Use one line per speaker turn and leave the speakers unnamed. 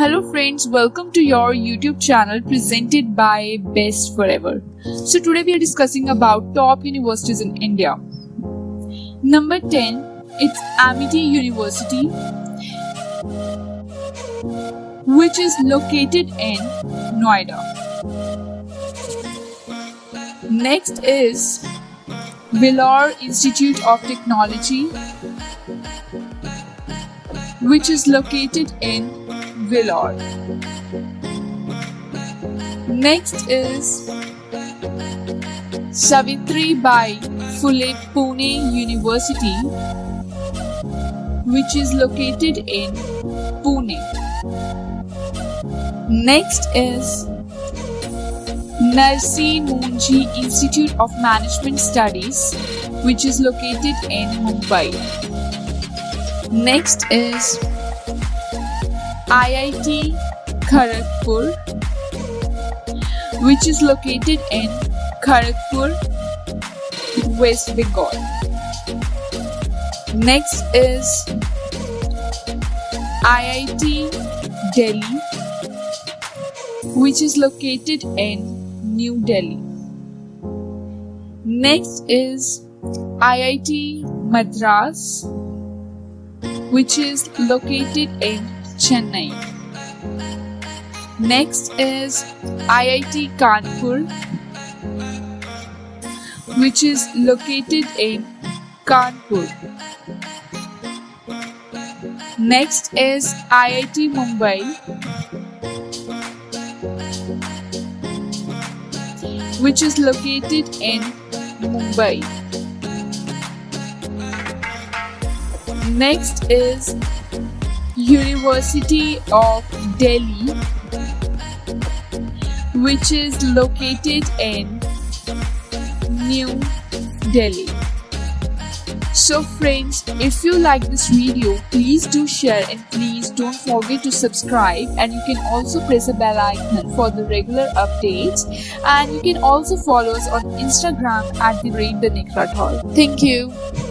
Hello friends, welcome to your YouTube channel presented by Best Forever. So today we are discussing about top universities in India. Number 10, it's Amity University, which is located in Noida. Next is Vellore Institute of Technology, which is located in Vellore. Next is Savitribai Phule Pune University, which is located in Pune. Next is Narsi Munji Institute of Management Studies, which is located in Mumbai. Next is IIT Kharagpur, which is located in Kharagpur, West Bengal. Next is IIT Delhi, which is located in New Delhi. Next is IIT Madras, which is located in Chennai. Next is IIT Kanpur, which is located in Kanpur. Next is IIT Mumbai, which is located in Mumbai. Next is University of Delhi, which is located in New Delhi. So friends, if you like this video, please do share and please don't forget to subscribe, and you can also press the bell icon for the regular updates, and you can also follow us on Instagram @TheNick Rathod. Thank you.